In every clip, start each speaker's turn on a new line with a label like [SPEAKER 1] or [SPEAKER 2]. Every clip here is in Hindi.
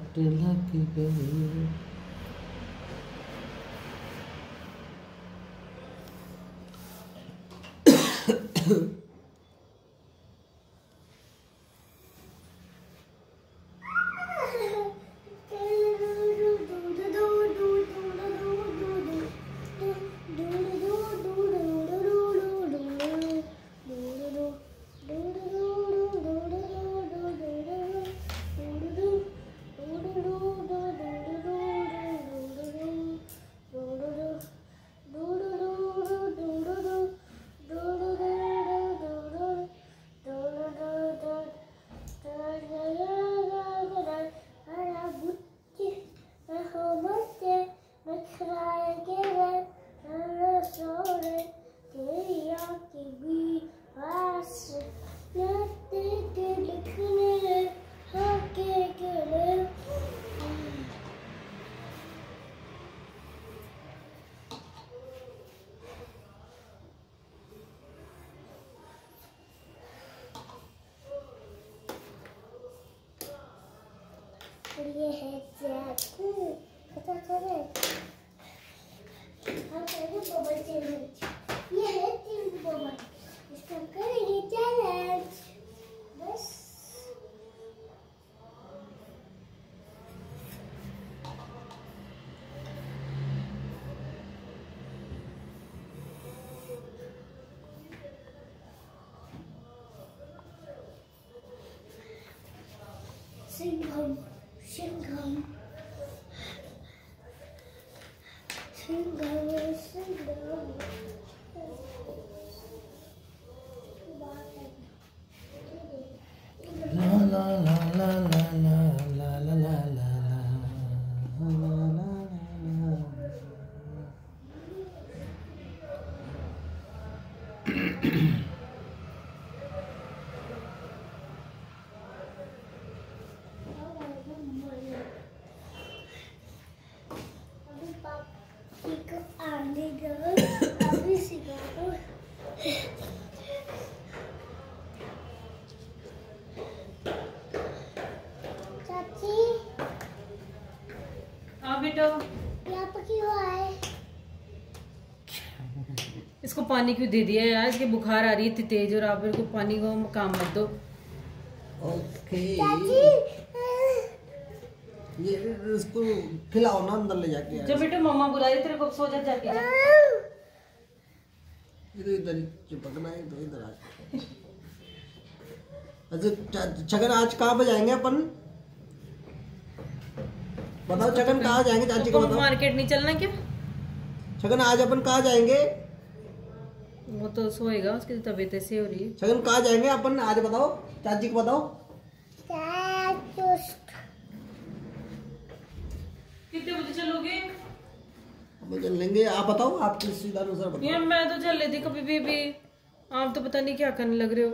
[SPEAKER 1] चोट लग गई।
[SPEAKER 2] ये है चाकू, पता चले हम करेंगे बबल चैलेंज। ये है 3 बबल, इसको करेंगे चैलेंज बस। सिंघम सिंघम सिंघम सिंघम
[SPEAKER 1] ला ला ला ला ला ला ला ला ला
[SPEAKER 3] बेटा
[SPEAKER 2] यहाँ पर क्यों आए?
[SPEAKER 3] इसको पानी क्यों दे दिया यार? इसके बुखार आ रही है इतनी तेज और आप इसको पानी को काम मत दो।
[SPEAKER 1] ओके
[SPEAKER 2] चाची
[SPEAKER 1] ये इसको खिलाओ ना अंदर ले जाके।
[SPEAKER 3] जब बेटा मम्मा बुला रही तेरे को, सो जा जाके जा।
[SPEAKER 1] इधर ही चिपकना है तो इधर आ। अच्छा छगन आज कहाँ पे जाएंगे अपन? बताओ छगन कहाँ जाएंगे? चाची को बताओ।
[SPEAKER 3] मार्केट नहीं चलना क्या?
[SPEAKER 1] छगन आज अपन कहाँ जाएंगे?
[SPEAKER 3] वो तो सोएगा, उसकी तबीयत ऐसी हो रही है।
[SPEAKER 1] छगन कहाँ जाएंगे अपन आज बताओ, चाची को बताओ।
[SPEAKER 3] कितने बजे चलोगे?
[SPEAKER 1] अब चल लेंगे, आप बताओ, आप किस सीधा अनुसार बताओ।
[SPEAKER 3] यार मैं तो चल रही थी कभी भी आप तो पता नहीं क्या करने लग रहे हो।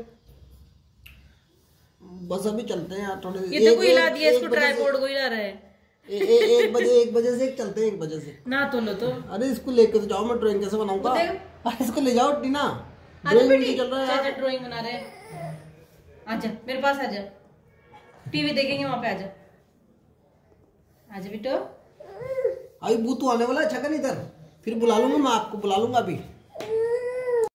[SPEAKER 1] बस अभी चलते हैं यार थोड़े।
[SPEAKER 3] ये तो कोई हिला दिया इसको, ट्राइपॉड को हिला रहा है।
[SPEAKER 1] 1 बजे से चलते हैं, 1 बजे से।
[SPEAKER 3] ना तो लो तो।
[SPEAKER 1] अरे इसको लेके तो जाओ, मैं ड्राइंग कैसे बनाऊंगा? अरे इसको ले जाओ टीना, ड्राइंग चल रहा है।
[SPEAKER 3] ड्राइंग बना रहे हैं। आजा मेरे पास आजा, टीवी देखेंगे वहां पे। आजा आजा बेटो।
[SPEAKER 1] अभी भूतू आने वाला है छगन इधर, फिर बुला लूंगा मैं आपको, बुला लूंगा अभी।